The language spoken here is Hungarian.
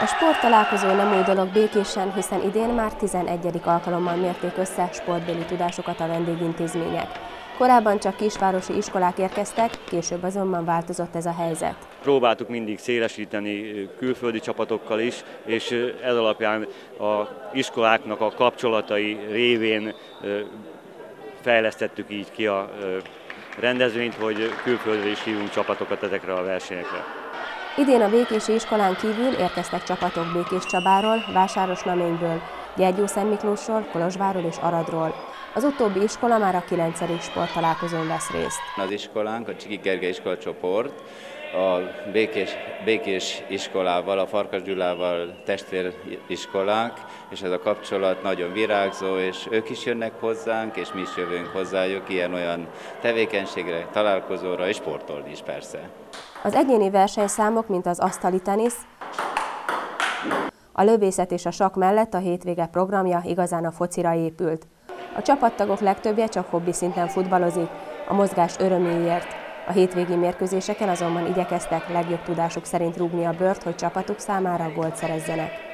A sporttalálkozó nem új dolog Békésen, hiszen idén már 11. alkalommal mérték össze sportbéli tudásukat a vendégintézmények. Korábban csak kisvárosi iskolák érkeztek, később azonban változott ez a helyzet. Próbáltuk mindig szélesíteni külföldi csapatokkal is, és ez alapján az iskoláknak a kapcsolatai révén fejlesztettük így ki a rendezvényt, hogy külföldre is hívunk csapatokat ezekre a versenyekre. Idén a békési iskolán kívül érkeztek csapatok Békéscsabáról, Vásárosnaményből, Gyergyószentmiklósról, Kolozsvárról és Aradról. Az utóbbi iskola már a 9. sporttalálkozón vesz részt. Az iskolánk, a Csiki Gergely iskolacsoport a Békés iskolával, a Farkas Gyulával testvériskolák, és ez a kapcsolat nagyon virágzó, és ők is jönnek hozzánk, és mi is jövünk hozzájuk ilyen-olyan tevékenységre, találkozóra, és sportolni is persze. Az egyéni versenyszámok, mint az asztali tenisz, a lövészet és a sakk mellett a hétvége programja igazán a focira épült. A csapattagok legtöbbje csak hobbi szinten futballozik, a mozgás öröméért. A hétvégi mérkőzéseken azonban igyekeztek legjobb tudásuk szerint rúgni a bört, hogy csapatuk számára gólt szerezzenek.